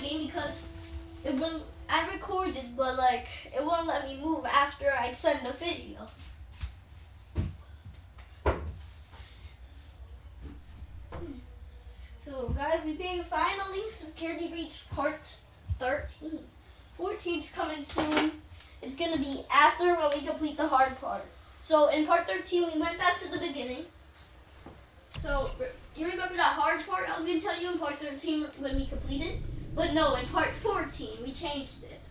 game because I recorded, but like it won't let me move after I send the video. So guys, we being finally security reached part 13. 14's coming soon. It's gonna be after when we complete the hard part. So in part 13 we went back to the beginning. So you remember that hard part I was gonna tell you in part 13 when we completed? But no, in part 14 we changed it.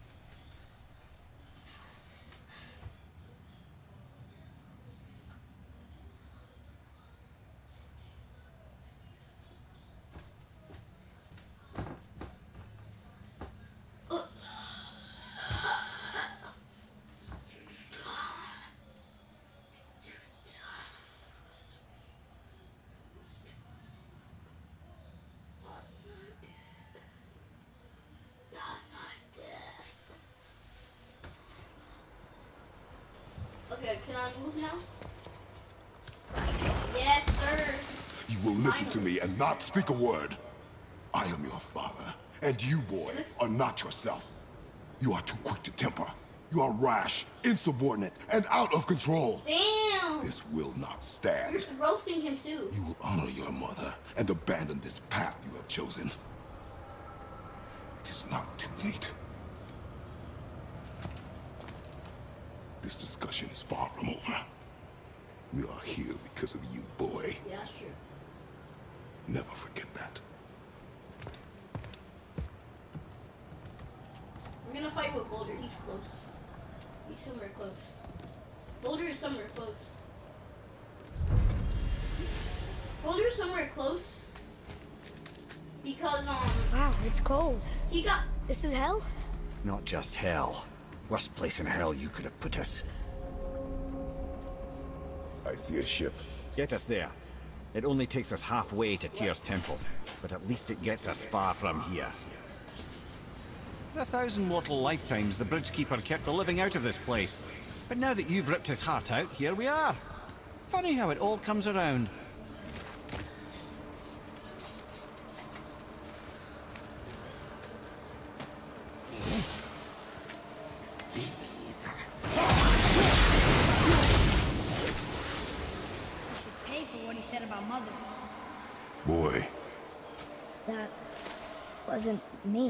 Okay, can I move now? Yes, sir. You will listen to me and not speak a word. I am your father, and you, boy, are not yourself. You are too quick to temper. You are rash, insubordinate, and out of control. Damn! This will not stand. You're roasting him too. You will honor your mother and abandon this path you have chosen. It is not too late. This discussion is far from over. We are here because of you, boy. Yeah, sure. Never forget that. We're gonna fight with Boulder. He's close. He's somewhere close. Boulder is somewhere close. Boulder is somewhere close. Because, Wow, it's cold. he got... This is hell? Not just hell. Worst place in hell you could have put us. I see a ship. Get us there. It only takes us halfway to Tyr's temple, but at least it gets us far from here. For 1,000 mortal lifetimes, the Bridgekeeper kept the living out of this place. But now that you've ripped his heart out, here we are. Funny how it all comes around. About Mother. Boy. That wasn't me.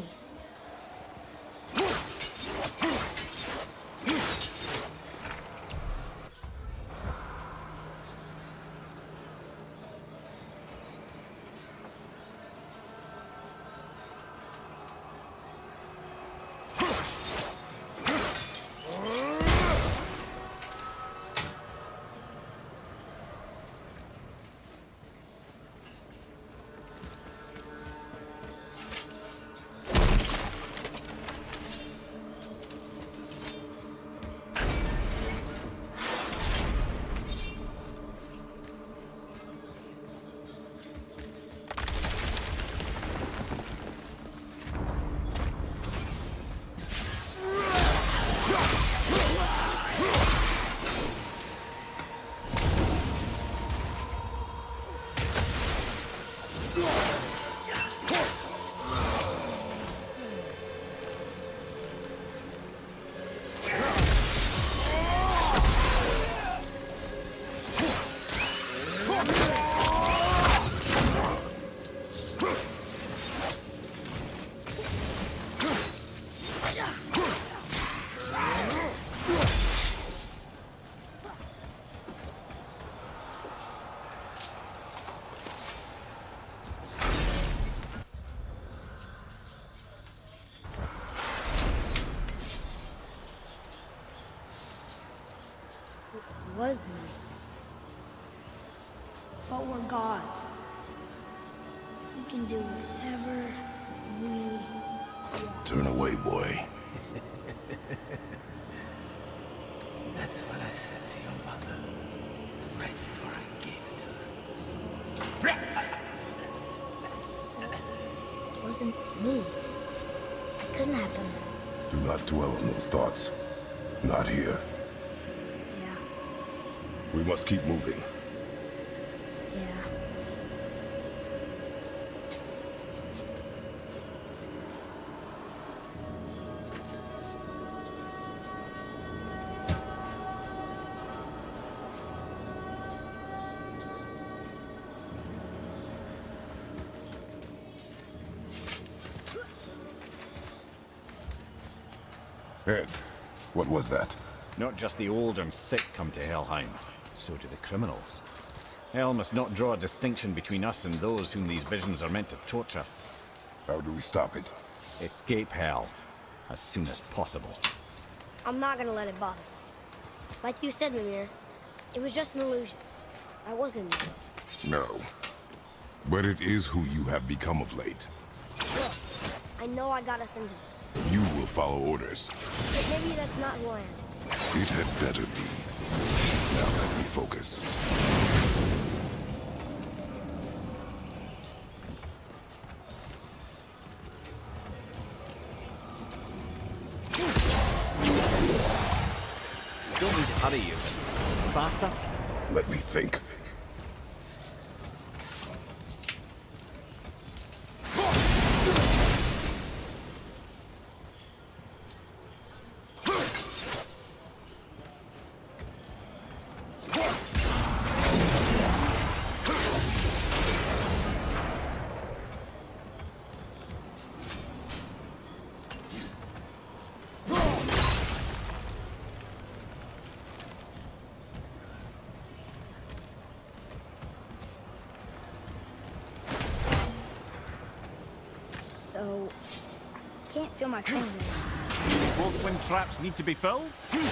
Was me. But we're gods. We can do whatever we want. Turn away, boy. That's what I said to your mother, right before I gave it to her. It wasn't me. I couldn't have done that. Do not dwell on those thoughts. Not here. Yeah. We must keep moving. Yeah. Ed, what was that? Not just the old and sick come to Helheim, so do the criminals. Hell must not draw a distinction between us and those whom these visions are meant to torture. How do we stop it? Escape Hell as soon as possible. I'm not gonna let it bother me. Like you said, Mimir, it was just an illusion. I wasn't me. No. But it is who you have become of late. Look, I know I got us into it. You will follow orders. But maybe that's not who I am. It had better be. Now let me focus. Don't need to hurry you. Faster? Let me think. So, I can't feel my fingers. Both wind traps need to be filled?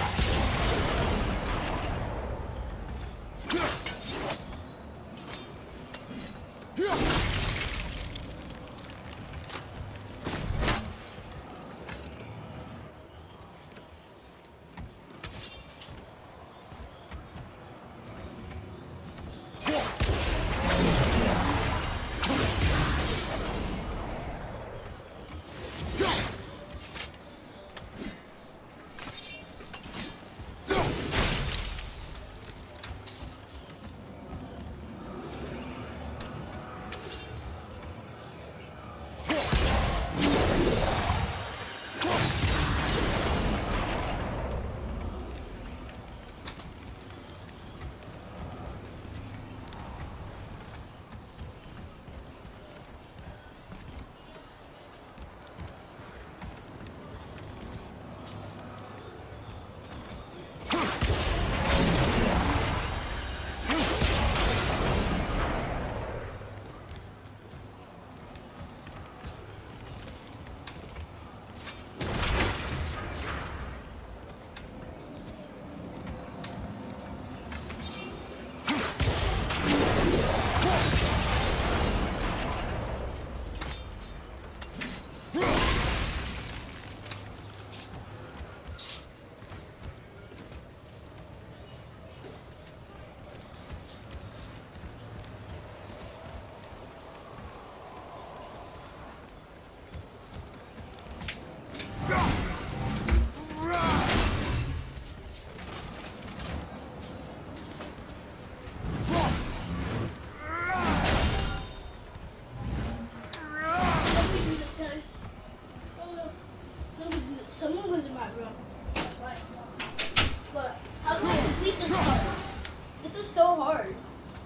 Someone was in my room. But how do I complete this part? This is so hard.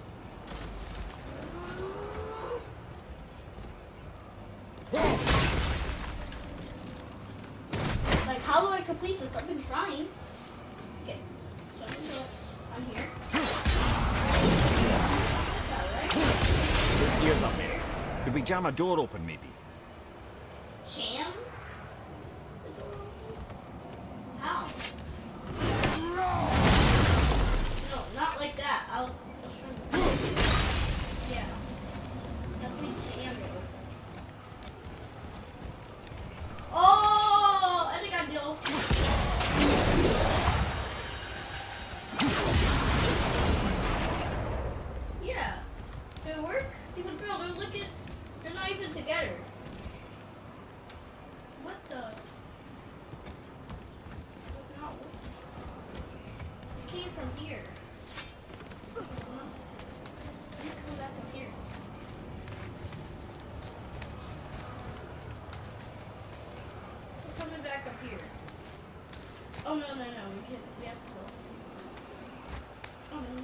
Like, how do I complete this? I've been trying. Okay. So I'm here. There's gears up there. Could we jam a door open, maybe? Jam? How? No, not like that. Yeah. Definitely jam it. Oh! I think I know. Yeah. Did it work? You can feel they're looking. They're not even together. What the? It's not working. It came from here. Let me come back up here. We're coming back up here. Oh no. We have to go. Oh no.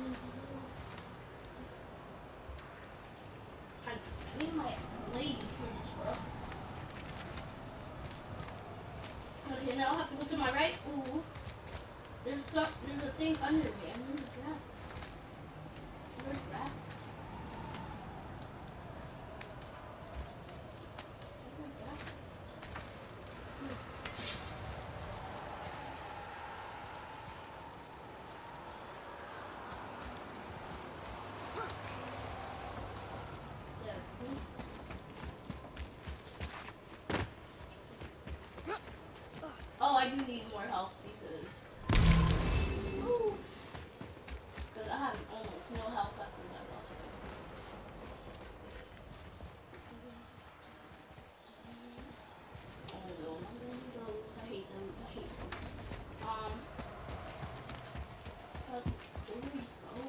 I need my lady for this, bro. Okay, and then I'll have to go to my right. Ooh. There's a thing under me. I'm gonna grab. Where's that? Oh, I do need more help because I have almost no health left in my body. Oh no, I'm doing those. I hate those. I hate those. But where do we go?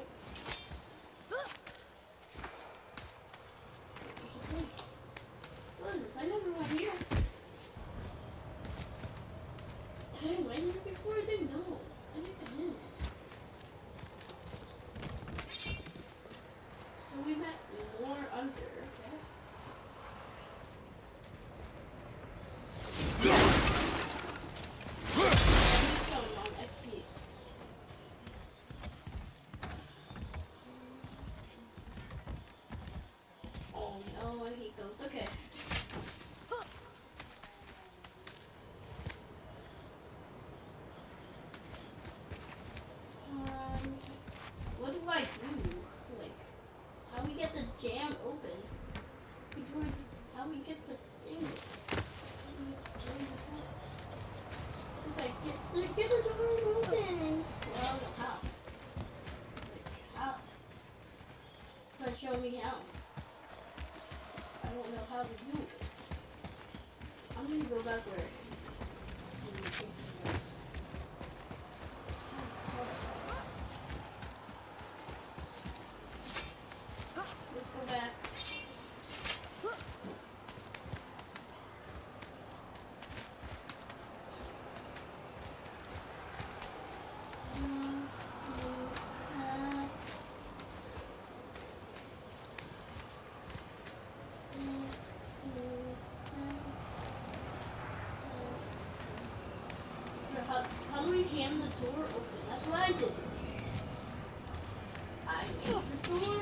There's a place. What is this? I never went here. Did I went here before? I didn't know. I think I did. So we met more under, okay? On XP. Oh no, I hate those. Okay. What do I do? Like, how we get the jam open? How we get the thing? It's like, get the door open. Well, how? Like, how? But show me how. I don't know how to do it. I'm gonna go back where. Let's go back. How do we jam the door open? That's what I did. I made the door